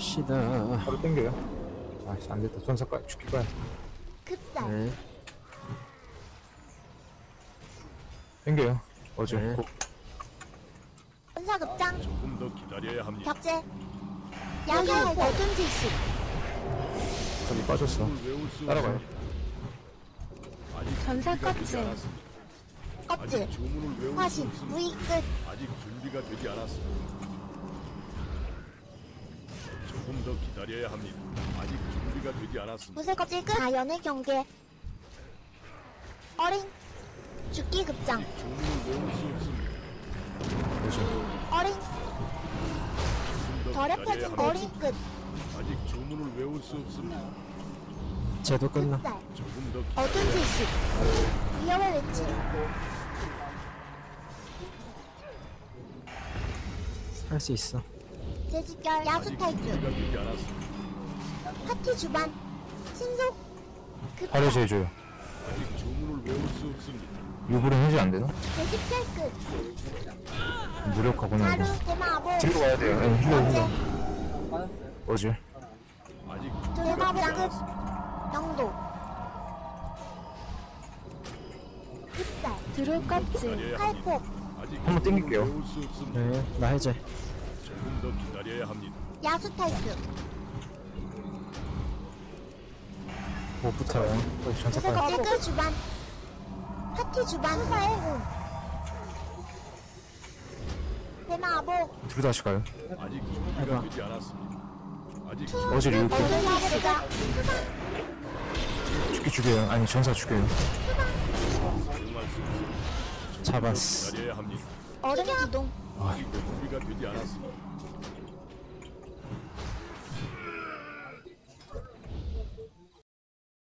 갑시다. 바로 땡겨요. 아씨, 안됐다. 전사까지 죽일 거야. 급살. 네. 땡겨요. 어제. 네. 전사급장. 조금 더 기다려야 합니다. 격제. 야기할 어둠 질식. 저기 빠졌어. 외울 수 따라가요. 없습니다. 아직 전사 준비가 되지 껍질. 않았습니다. 껍질. 아직 주문을 외울 수 화신. 없습니다. 무의 끝. 아직 준비가 되지 않았습니다. 조금 더 기다려야 합니다. 아직 준비가 되지 않았습니다. 무쇠 껍질 끝. 자연의 경계. 어린. 죽기 급장. 아직 주문을 외울 수 없습니다. 어린. 조금 더 덜에 기다려야 펴진 합니다. 어린 끝. 아직 주문을 외울 수 없습니다. 쟤도 끝나. 급살. 조금 더 어둠 기다려야 질식. 위험의 외침. 할 수 있어. 재직결. 야수 아직 탈주. 준비가 되지 않았습니다. 파티 주반. 신속. 급살. 화려시 해줘요. 아직 주문을 외울 수 없습니다. 유불은 해지 안 되나? 재직결 끝. 무력하구나, 자루. 이거. 대마보. 뒤로 가야 돼요. 네, 힐러, 어제. 힐러. 어제. 아직 대마보 준비가 되지 끝. 않았습니다. 영도. 급살. 드롤 껍질, 기다려야 합니다. 칼폭. 아직 한번 땡길게요. 주문을 외울 수 없습니다. 네, 나 해제. 조금 더 기다려야 합니다. 야수 탈주. 못 붙어요. 거기 무쇠 전사까지. 껍질 끝. 주반. 파티 주반. 수사의 혼. 대마보. 둘 다시 가요. 아직 준비가 되지 않았습니다. 아직 어제 리우고 어둠 질식가. 죽기 죽여요. 아니, 전사 죽여요. 사용할 수 없습니다. 잡았어. 기다려야 합니다. 얼음 기동. 아직 준비가 되지 않았습니다.